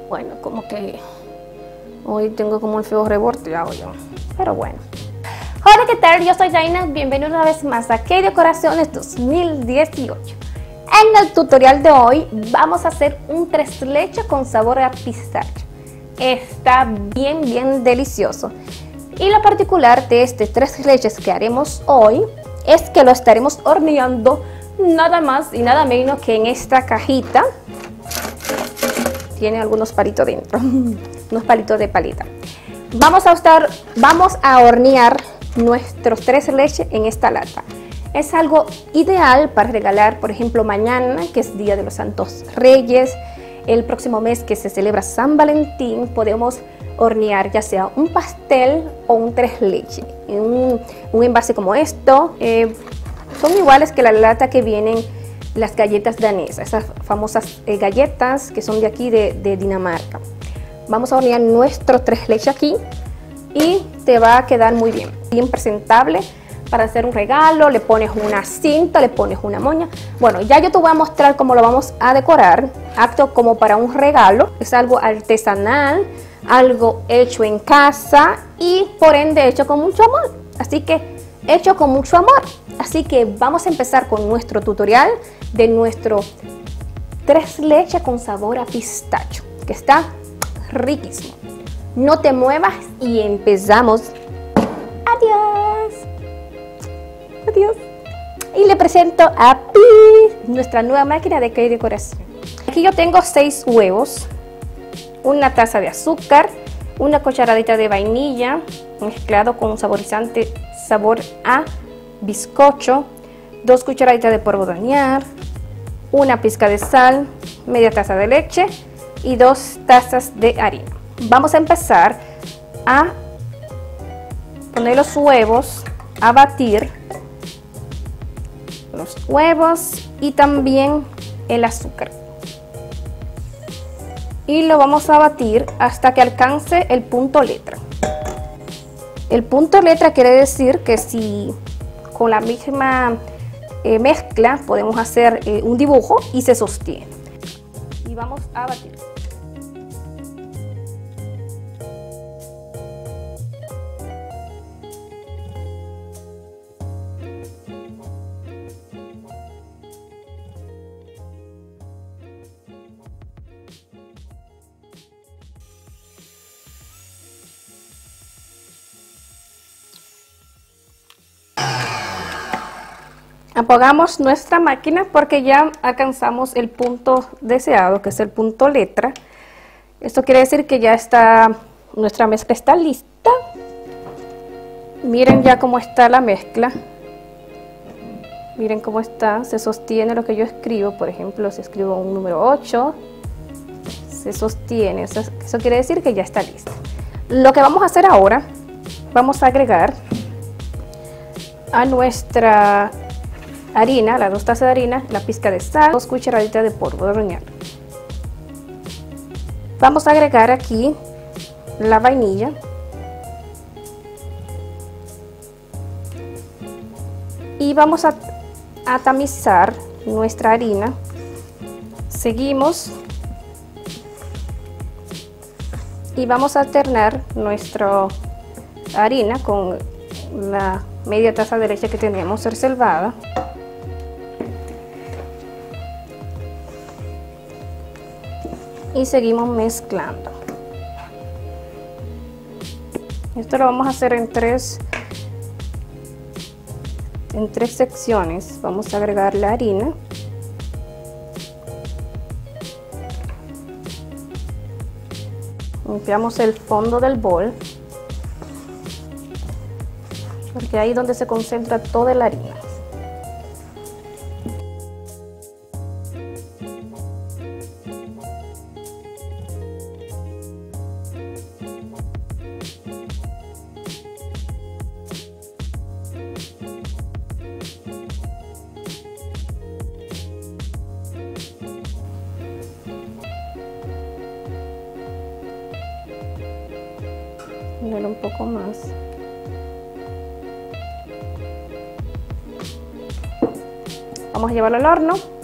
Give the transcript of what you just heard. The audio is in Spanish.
Bueno, como que hoy tengo como un feo revolteado yo, pero bueno. Hola, ¿qué tal? Yo soy Jaina, bienvenido una vez más a Key Decoraciones 2018. En el tutorial de hoy vamos a hacer un tres leches con sabor a pistacho. Está bien delicioso. Y lo particular de este tres leches que haremos hoy es que lo estaremos horneando nada más y nada menos que en esta cajita. Tiene algunos palitos dentro, unos palitos de palita. Vamos a hornear nuestros tres leches en esta lata. Es algo ideal para regalar, por ejemplo, mañana, que es Día de los Santos Reyes, el próximo mes que se celebra San Valentín, podemos hornear ya sea un pastel o un tres leches. En un envase como esto, son iguales que la lata que vienen las galletas danesas, esas famosas galletas que son de aquí de Dinamarca. Vamos a hornear nuestro tres leches aquí y te va a quedar muy bien presentable para hacer un regalo. Le pones una cinta, le pones una moña. Bueno, ya yo te voy a mostrar cómo lo vamos a decorar, apto como para un regalo. Es algo artesanal, algo hecho en casa y por ende hecho con mucho amor. Así que hecho con mucho amor. Así que vamos a empezar con nuestro tutorial de nuestro tres leches con sabor a pistacho, que está riquísimo. No te muevas y empezamos. Adiós. Adiós. Y le presento a Pi, nuestra nueva máquina de Key Decoración. Aquí yo tengo 6 huevos, una taza de azúcar, una cucharadita de vainilla mezclado con un saborizante sabor a bizcocho, 2 cucharaditas de polvo de hornear, una pizca de sal, media taza de leche y 2 tazas de harina. Vamos a empezar a poner los huevos, a batir los huevos y también el azúcar. Y lo vamos a batir hasta que alcance el punto letra. El punto letra quiere decir que si con la misma mezcla podemos hacer un dibujo y se sostiene. Y vamos a batir. Apagamos nuestra máquina porque ya alcanzamos el punto deseado, que es el punto letra. Esto quiere decir que ya está, nuestra mezcla está lista. Miren ya cómo está la mezcla. Miren cómo está, se sostiene lo que yo escribo. Por ejemplo, si escribo un número 8, se sostiene. Eso quiere decir que ya está lista. Lo que vamos a hacer ahora, vamos a agregar a nuestra harina, las 2 tazas de harina, la pizca de sal, 2 cucharaditas de polvo de hornear. Vamos a agregar aquí la vainilla y vamos a tamizar nuestra harina. Seguimos y vamos a alternar nuestra harina con la media taza de leche que tenemos reservada. Y seguimos mezclando. Esto lo vamos a hacer en tres secciones. Vamos a agregar la harina, limpiamos el fondo del bol porque ahí es donde se concentra toda la harina. Un poco más. Vamos a llevarlo al horno